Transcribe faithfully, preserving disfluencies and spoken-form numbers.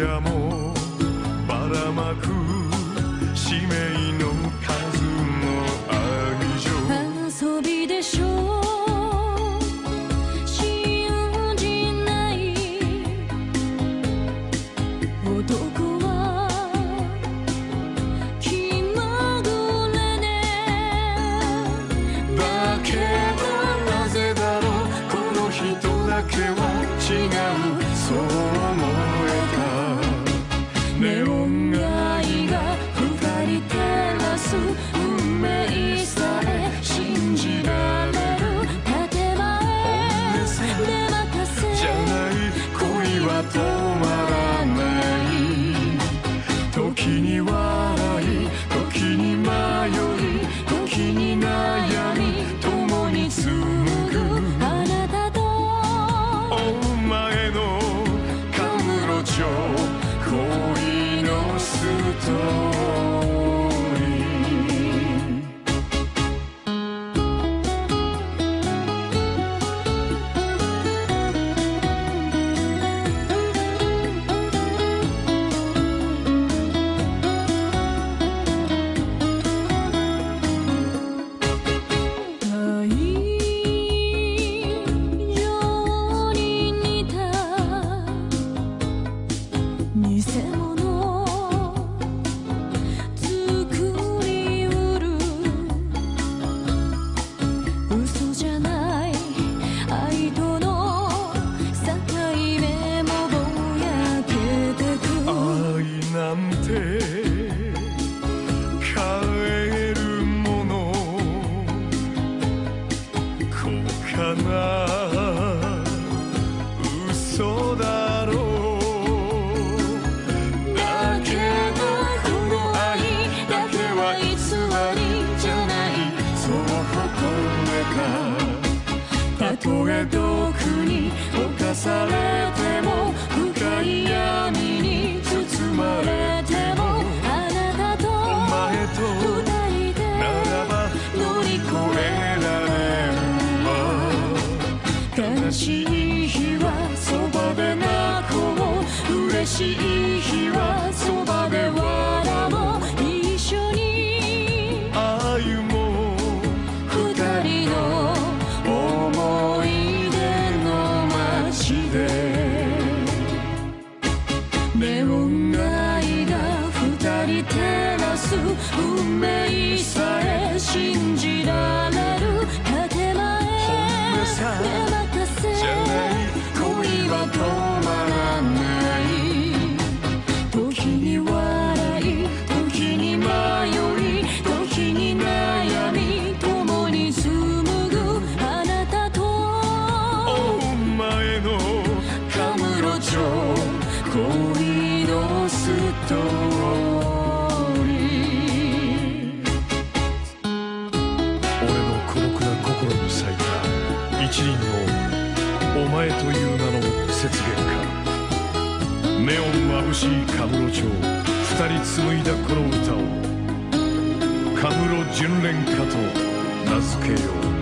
夜もばらまく使命の数の愛情遊びでしょう信じない男は気まぐれねだけどなぜだろうこの人だけは違うそう思えたネオン愛が二人照らす運命さえ信じられる建前で任せじゃない恋は止まらない時に笑い時に迷い時に悩み共に紡ぐあなたとお前のカムロ町恋のストーリー太陽に似た偽物作りうる嘘じゃない愛との境目もぼやけてく愛なんて変えるもの高価な嘘だろうだけどこの愛だけは偽りじゃないそう誇れたたとえ毒に侵されても深い闇に包まれてもあなたとお前と二人でならば乗り越えられるわ悲しい日はそばで泣こう嬉しい日はそばで笑おう一緒に歩もう二人の思い出の街でネオン愛が二人照らす運命さえ信じられる建前で任せじゃない恋は止まらない時に笑い時に迷い時に悩み共に紡ぐあなたとお前のカムロ町恋のストーリー俺の孤独な心に咲いた一輪のお前という名の雪原かネオン眩しいカムロ町二人紡いだこの歌をカムロ純恋歌と名付けよう